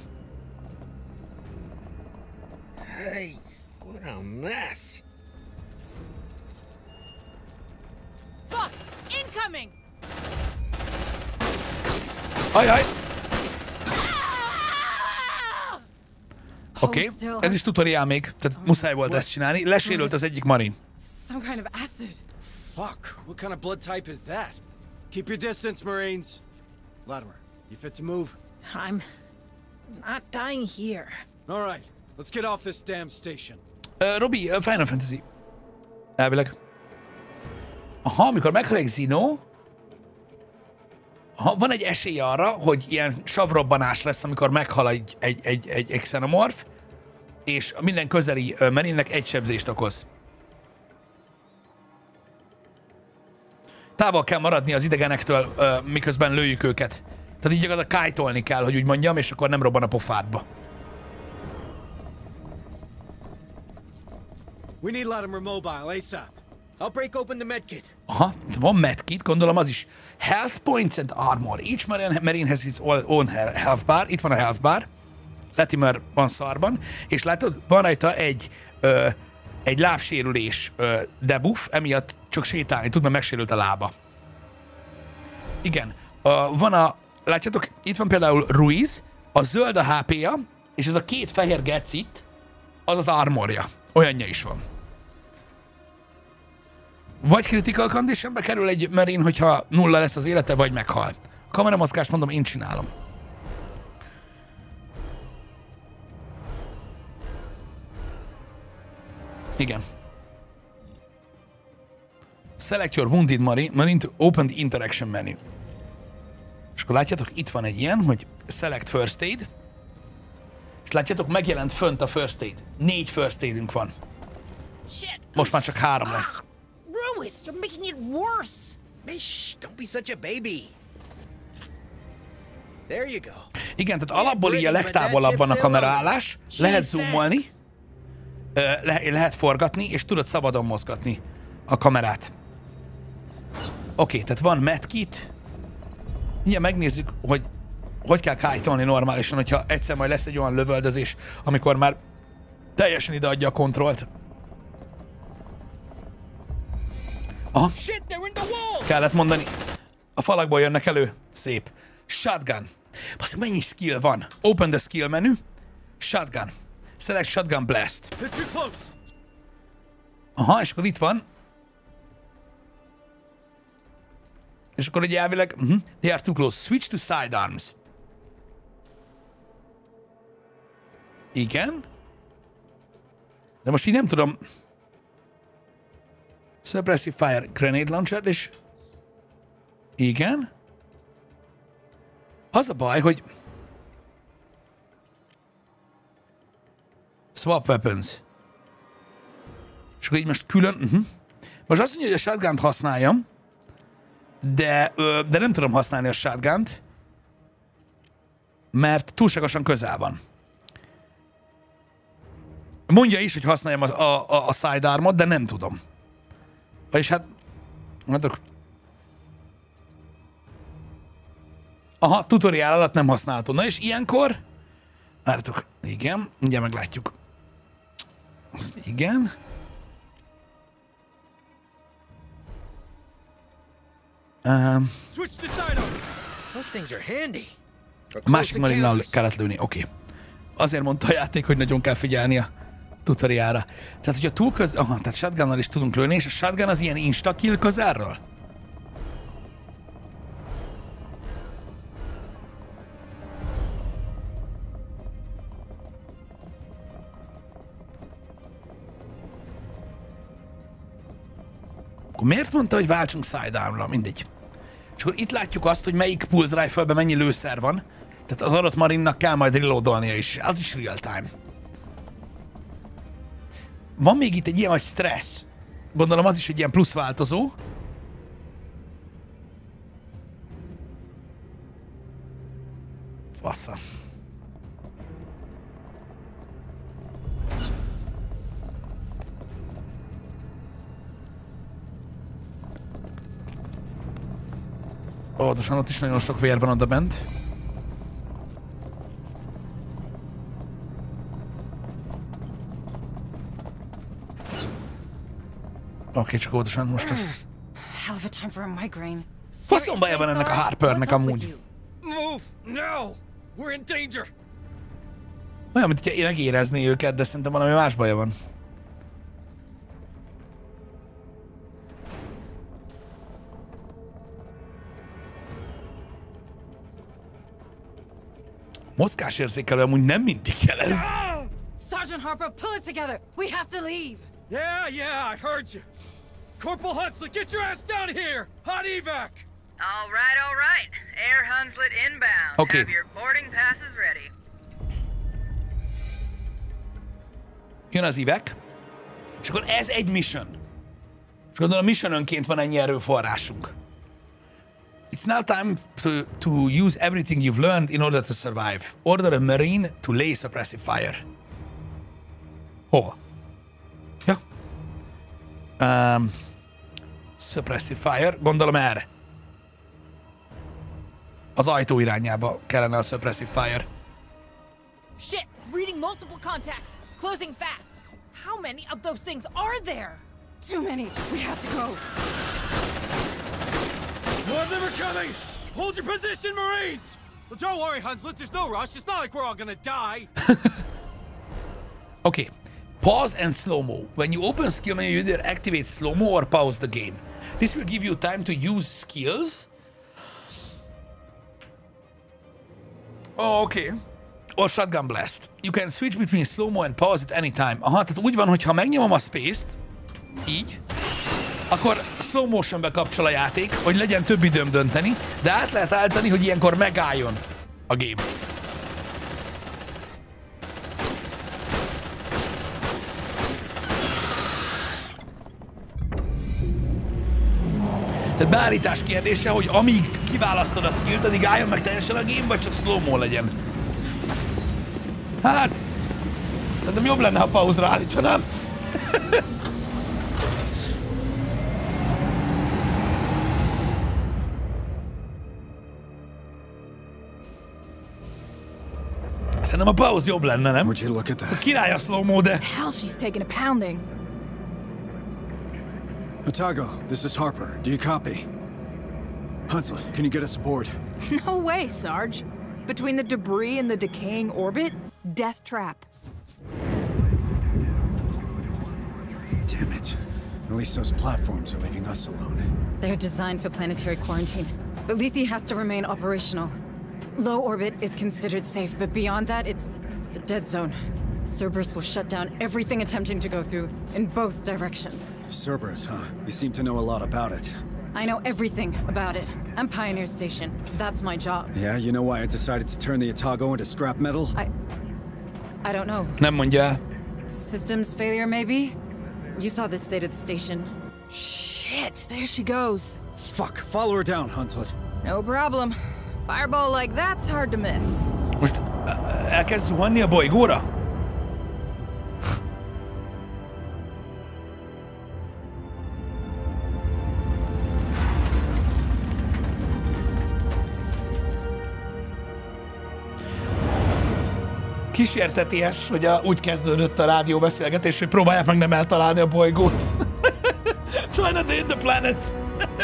[SPEAKER 8] Hey, what a mess.
[SPEAKER 10] Fuck! Incoming!
[SPEAKER 1] Ajaj! Oké, okay. Ez is tutoriál még, tehát muszáj volt ezt csinálni. Lesérült az egyik marin.
[SPEAKER 6] Some kind of acid.
[SPEAKER 11] Fuck, what kind of blood type is that? Keep your distance, Marines. Latimer, you fit to move?
[SPEAKER 10] I'm not dying here.
[SPEAKER 11] All right, let's get off this damn station.
[SPEAKER 1] Uh, Robi, uh, Final Fantasy. Elvileg. Aha, amikor meghal egy Xeno, aha, van egy esély arra, hogy ilyen savrobbanás lesz, amikor meghal egy, egy, egy, egy, egy xenomorf, és minden közeli uh, marinnek egy sebzést okoz. Távol kell maradni az idegenektől, uh, miközben lőjük őket. Tehát így gyakorlatilag kájtolni kell, hogy úgy mondjam, és akkor nem robban a pofádba.
[SPEAKER 11] We need Latimer mobile ASAP. I'll break open the medkit.
[SPEAKER 1] Aha, van medkit, gondolom az is. Health points and armor. Each marine, marine has his own health bar. Itt van a health bar. Latimer van szarban. És látod, van rajta egy, ö, egy lábsérülés ö, debuff, emiatt csak sétálni tud, mert megsérült a lába. Igen. Ö, van a... Látjátok, itt van például Ruiz, a zöld a há pé-ja, és ez a két fehér gec itt, az az armorja. Olyanja is van. Vagy critical conditionbe kerül egy marine, hogyha nulla lesz az élete, vagy meghal. A kameramozgást mondom, én csinálom. Igen. Select your wounded marine, marine to open the interaction menu. És akkor látjátok, itt van egy ilyen, hogy select first aid. És látjátok, megjelent fönt a first aid. Négy first aidünk van. Most már csak három lesz.
[SPEAKER 10] Ruiz, you're making it worse.
[SPEAKER 9] Shh, don't be such a baby. There you go.
[SPEAKER 1] Igen, tehát alapból így a legtávolabb van a kameraállás. Lehet zoomolni, le- lehet forgatni, és tudod szabadon mozgatni a kamerát. Oké, okay, tehát van medkit. Mindjárt megnézzük, hogy hogy kell kájtolni normálisan, hogyha egyszer majd lesz egy olyan lövöldözés, amikor már teljesen ideadja a kontrollt. Aha. Kellett mondani. A falakból jönnek elő. Szép. Shotgun. Basszik, mennyi skill van? Open the skill menu. Shotgun. Select shotgun blast. Aha, és akkor itt van. És akkor ugye elvileg... Uh-huh. They are too close. Switch to sidearms. Igen. De most így nem tudom... Suppressive fire grenade launcher, és... Igen. Az a baj, hogy... Swap weapons. És akkor így most külön... Uh-huh. Most azt mondja, hogy a shotgunt használjam, de, ö, de nem tudom használni a shotgunt, mert túlságosan közel van. Mondja is, hogy használjam a, a, a sidearmot, de nem tudom. És hát... Mondok... Aha, tutoriál alatt nem használható. Na és ilyenkor... Várjátok, igen, ugye meglátjuk. Az igen. Um, a másik marinnal kellett lőni, oké. Okay. Azért mondta a játék, hogy nagyon kell figyelni a tutoriára. Tehát, hogyha túl köz... Aha, tehát shotgunnal is tudunk lőni, és a shotgun az ilyen insta-kill közelről? Akkor miért mondta, hogy váltsunk sidearmra? Mindegy. És akkor itt látjuk azt, hogy melyik pulse rifle-ben mennyi lőszer van. Tehát az adott marinnak kell majd reloadolnia is. Az is real time. Van még itt egy ilyen nagy stressz. Gondolom az is egy ilyen plusz változó. Fassa. Óvatosan, ott is nagyon sok vér van oda bent. Oké, okay, csak óvatosan most ez. Faszom baja van ennek a Harpernek amúgy. Olyan, mint hogyha megérezné őket, de szerintem valami más baja van. Mozgásérzékelő amúgy nem mindig jelez.
[SPEAKER 6] Sergeant Harper, pull it together. We have to leave.
[SPEAKER 11] Yeah, yeah, I heard you. Corporal Hunslet, get your ass down here. Hot evac.
[SPEAKER 12] All right, all right. Air Hunslet inbound.
[SPEAKER 1] Okay.
[SPEAKER 12] Have your boarding passes ready.
[SPEAKER 1] Jön az evac. És akkor ez egy mission. És gondolom, missionönként van ennyi erőforrásunk. It's now time to, to use everything you've learned in order to survive. Order a Marine to lay suppressive fire. Hova? Ja. Um, suppressive fire. Gondolom erre. Az ajtó irányába kellene a suppressive fire.
[SPEAKER 10] Shit! Reading multiple contacts! Closing fast! How many of those things are there?
[SPEAKER 6] Too many! We have to go!
[SPEAKER 11] More of them are coming! Hold your position, Marines! Well, don't worry, Hunslet, there's no rush. It's not like we're all gonna die.
[SPEAKER 1] Okay. Pause and slow-mo. When you open skill menu, you either activate slow-mo or pause the game. This will give you time to use skills. Oh, okay. Or shotgun blast. You can switch between slow-mo and pause at any time. Aha, tehát úgy van, hogy ha megnyomom a space-t, így, akkor slow motionbe kapcsol a játék, hogy legyen több időm dönteni, de át lehet állítani, hogy ilyenkor megálljon a game. Tehát beállítás kérdése, hogy amíg kiválasztod a skillt, addig álljon meg teljesen a game, vagy csak slow-mo legyen. Hát, de jobb lenne, ha pauzra állítanám. Szerintem a pause jobb lenne, nem?
[SPEAKER 11] Would you look at that?
[SPEAKER 1] Szóval király a slow-mo, de...
[SPEAKER 10] Hell, she's taking a pounding.
[SPEAKER 11] Otago, this is Harper. Do you copy? Hunslet, can you get us aboard?
[SPEAKER 10] No way, Sarge. Between the debris and the decaying orbit, death trap.
[SPEAKER 11] Damn it. At least those platforms are leaving us alone.
[SPEAKER 6] They're designed for planetary quarantine, but Lethe has to remain operational. Low orbit is considered safe, but beyond that, it's it's a dead zone. Cerberus will shut down everything attempting to go through in both directions.
[SPEAKER 11] Cerberus, huh? You seem to know a lot about it.
[SPEAKER 6] I know everything about it. I'm Pioneer Station. That's my job.
[SPEAKER 11] Yeah, you know why I decided to turn the Otago into scrap metal?
[SPEAKER 6] I... I don't know.
[SPEAKER 1] Nem mondja.
[SPEAKER 6] Systems failure, maybe? You saw the state of the station.
[SPEAKER 10] Shit, there she goes.
[SPEAKER 11] Fuck, follow her down, Hunslet.
[SPEAKER 10] No problem. Fireball like that's hard to miss.
[SPEAKER 1] Most uh, elkezd zuhanni a bolygóra? Kísérteties, hogy a, úgy kezdődött a rádióbeszélgetés, hogy próbálják meg nem eltalálni a bolygót. Try not to hit the planet.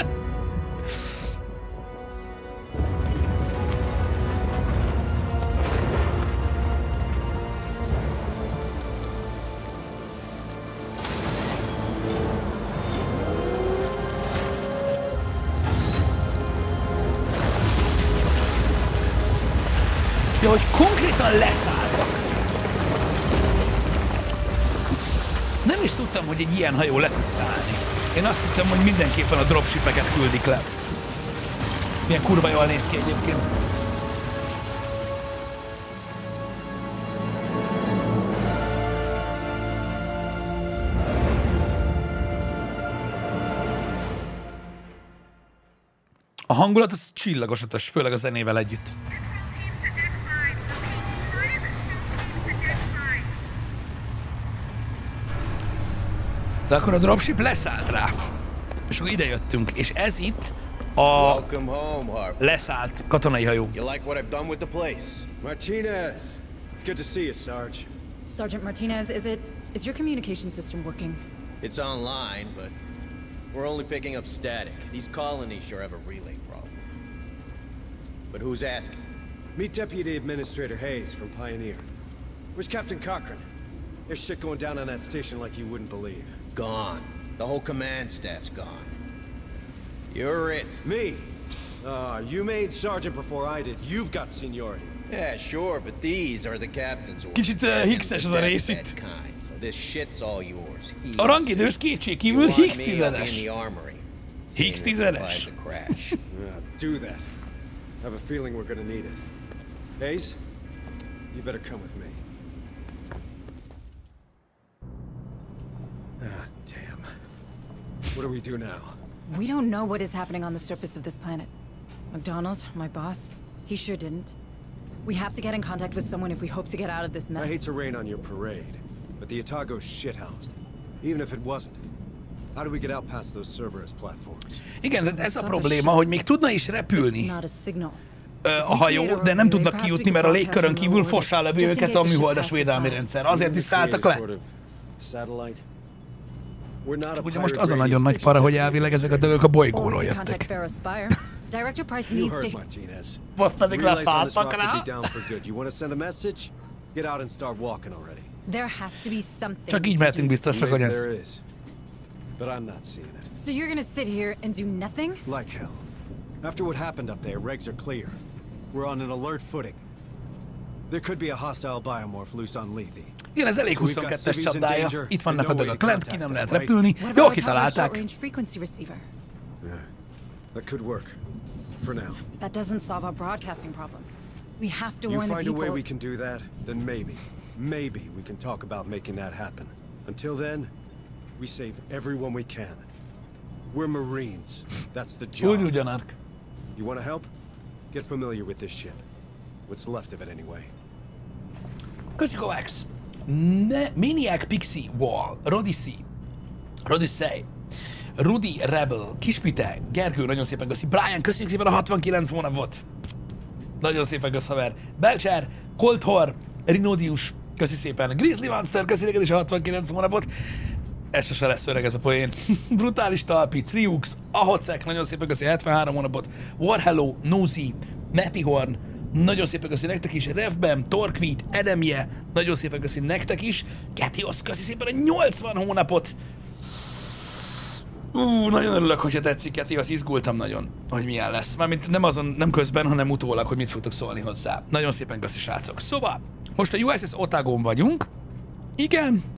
[SPEAKER 1] Ja, hogy konkrétan leszálltak. Nem is tudtam, hogy egy ilyen hajó le tud szállni. Én azt hittem, hogy mindenképpen a dropshipeket küldik le. Milyen kurva jól néz ki egyébként. A hangulat az csillagosatos, főleg a zenével együtt. De akkor a dropship leszállt rá. És akkor ide jöttünk, és ez itt a leszállt katonai hajó.
[SPEAKER 13] You like what I've done with the place?
[SPEAKER 11] Martinez, it's good to see you, Sarge.
[SPEAKER 6] Sergeant Martinez, is it... is your communication system working?
[SPEAKER 13] It's online, but we're only picking up static. These colonies sure have a relay problem. But who's asking?
[SPEAKER 11] Meet Deputy Administrator Hayes from Pioneer. Where's Captain Cochran? There's shit going down on that station like you wouldn't believe.
[SPEAKER 13] Gone. The whole command staff's gone. You're it.
[SPEAKER 11] Me? Uh, you made sergeant before I did. You've got seniority.
[SPEAKER 13] Yeah, sure, but these are the captain's orders.
[SPEAKER 1] Kicsit uh, Higgs-es az a rész itt.
[SPEAKER 13] So this shit's all yours.
[SPEAKER 1] A rangidős kétségkívül Higgs tizedes. Higgs tizedes.
[SPEAKER 11] Yeah, do that. Have a feeling we're gonna need it. Hayes, you better come with me. Ah, damn. What do we do now?
[SPEAKER 6] We don't know what is happening on the surface of this planet. McDonald, my boss, he sure didn't. We have to get in contact with someone if we hope to get out of this mess.
[SPEAKER 11] I hate to rain on your parade, but the Otago's shithoused. Even if it wasn't, How do we get out past those Cerberus platforms?
[SPEAKER 1] Igen, de ez a probléma, hogy még tudna is repülni
[SPEAKER 6] Not a signal.
[SPEAKER 1] a hajó, de nem tudnak kijutni, mert a légkörön kívül fossá lövi őket a műholdas védelmi rendszer. Azért is szálltak le. Csak ugye most az a nagyon nagy para, hogy elvileg ezek a dögök a bolygóról jöttek.
[SPEAKER 6] Director Price needs to...
[SPEAKER 1] Most pedig leszálltak rá.
[SPEAKER 6] There has to be something.
[SPEAKER 1] Csak így mehetünk biztosak, hogy ez.
[SPEAKER 11] But I'm not seeing it.
[SPEAKER 6] So you're gonna sit here and do nothing?
[SPEAKER 11] Like hell. After what happened up there, regs are clear. We're on an alert footing. There could be a hostile biomorph loose on Lethe.
[SPEAKER 1] Igen, ez elég huszonkettes csapdája. Itt vannak a dögök lent, ki nem lehet repülni. Jól kitalálták.
[SPEAKER 11] Yeah, that could work. For now.
[SPEAKER 6] That doesn't solve our broadcasting problem. We have to
[SPEAKER 11] You
[SPEAKER 6] warn the
[SPEAKER 11] find a way
[SPEAKER 6] people.
[SPEAKER 11] we can do that, then maybe, maybe we can talk about making that happen. Until then, we save everyone we can. We're Marines. That's the job.
[SPEAKER 1] Úgy ugyanak.
[SPEAKER 11] You want to help? Get familiar with this ship. What's left of it anyway.
[SPEAKER 1] Köszi Kovacs. Maniac Pixie Wall, Rodissi, Rodissey, Rudy Rebel, Kispite, Gergő, nagyon szépen köszi. Brian, köszönjük szépen a hatvankilenc hónapot. Nagyon szépen kösz, haver. Belcher, Colthor, Rinodius, köszi szépen. Grizzly Monster, köszi neked is a hatvankilenc hónapot. Ez sose lesz öreg ez a poén. Brutális Talpic, Riux, Ahocek, nagyon szépen köszi hetvenhárom hónapot. Warhello, Nozi, Matihorn, nagyon szépen köszi nektek is. Revbem, Torquid, Edemje, nagyon szépen köszi nektek is. Ketios, köszi szépen a nyolcvan hónapot. Ú, nagyon örülök, hogyha tetszik, Ketios, izgultam nagyon, hogy milyen lesz. Mármint nem azon, nem közben, hanem utólag, hogy mit fogtok szólni hozzá. Nagyon szépen köszi, srácok. Szóval, most a U S S Otagon vagyunk. Igen.